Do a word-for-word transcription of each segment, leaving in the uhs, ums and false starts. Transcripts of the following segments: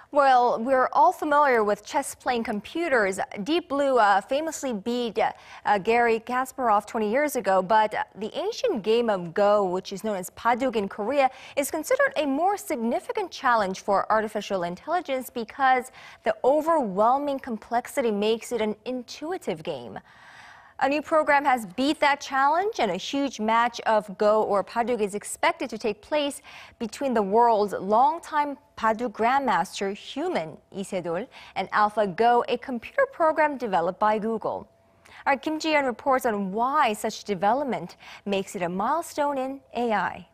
Well, we're all familiar with chess-playing computers. Deep Blue uh, famously beat uh, Garry Kasparov twenty years ago, but the ancient game of Go, which is known as Baduk in Korea, is considered a more significant challenge for artificial intelligence because the overwhelming complexity makes it an intuitive game. A new program has beat that challenge, and a huge match of Go or Baduk is expected to take place between the world's longtime Baduk grandmaster human Lee Sedol and AlphaGo, a computer program developed by Google. Our Kim Ji-yeon reports on why such development makes it a milestone in A I.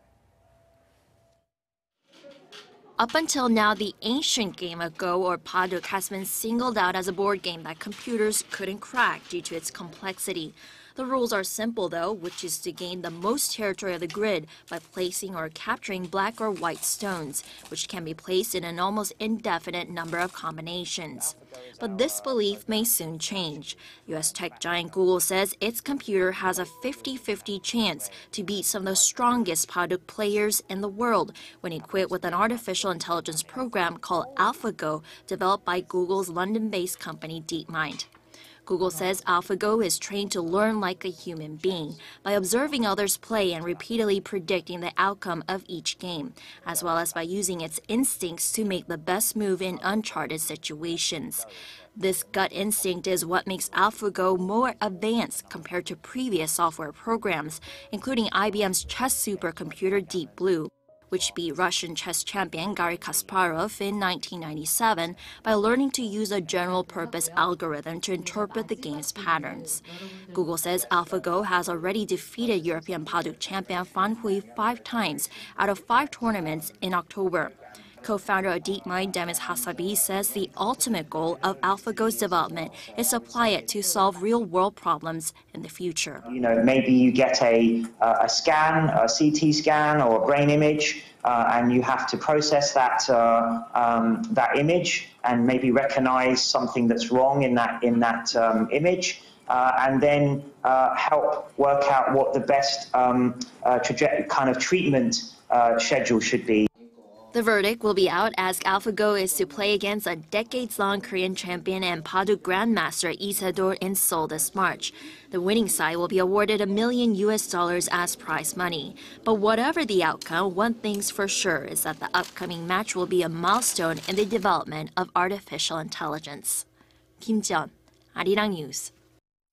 Up until now, the ancient game of Go or Baduk has been singled out as a board game that computers couldn't crack due to its complexity. The rules are simple though, which is to gain the most territory of the grid by placing or capturing black or white stones, which can be placed in an almost indefinite number of combinations. But this belief may soon change. U S tech giant Google says its computer has a fifty fifty chance to beat some of the strongest Baduk players in the world when equipped with an artificial intelligence program called AlphaGo, developed by Google's London-based company DeepMind. Google says AlphaGo is trained to learn like a human being by observing others play and repeatedly predicting the outcome of each game, as well as by using its instincts to make the best move in uncharted situations. This gut instinct is what makes AlphaGo more advanced compared to previous software programs, including I B M's chess supercomputer Deep Blue, which beat Russian chess champion Garry Kasparov in nineteen ninety-seven by learning to use a general-purpose algorithm to interpret the game's patterns. Google says AlphaGo has already defeated European Baduk champion Fan Hui five times out of five tournaments in October. Co-founder of DeepMind, Demis Hassabis, says the ultimate goal of AlphaGo's development is to apply it to solve real-world problems in the future. You know, maybe you get a, a scan, a C T scan or a brain image, uh, and you have to process that, uh, um, that image and maybe recognize something that's wrong in that, in that um, image. Uh, and then uh, help work out what the best um, uh, kind of treatment uh, schedule should be. The verdict will be out as AlphaGo is to play against a decades-long Korean champion and Baduk grandmaster Lee Se-dol in Seoul this March. The winning side will be awarded a million U S dollars as prize money. But whatever the outcome, one thing's for sure is that the upcoming match will be a milestone in the development of artificial intelligence. Kim Ji-yeon, Arirang News.